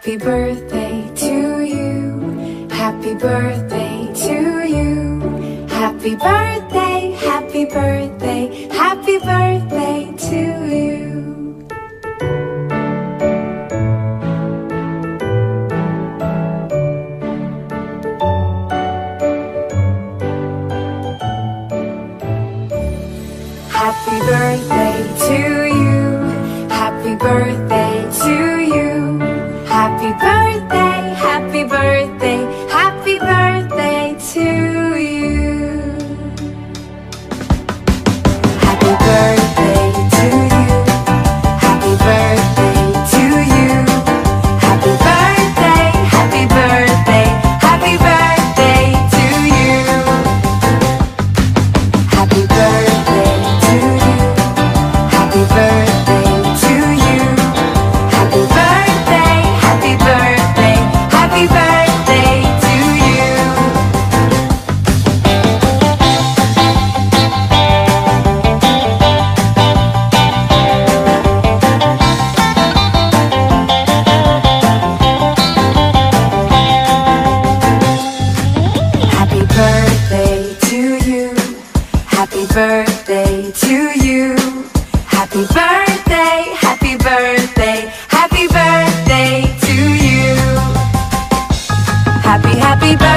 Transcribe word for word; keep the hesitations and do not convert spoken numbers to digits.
Happy birthday to you. Happy birthday to you. Happy birthday, happy birthday, happy birthday to you. Happy birthday to you. Happy birthday to you. Happy birthday, happy birthday, happy birthday to you. Happy birthday to you. Happy birthday to you. Happy birthday, happy birthday, happy birthday to you. Happy birthday to you. Happy birthday to you. Happy birthday, happy birthday, happy birthday to you. Happy birthday to you. Happy birthday to you. Happy birthday, happy birthday, happy birthday to you. Happy, happy birthday.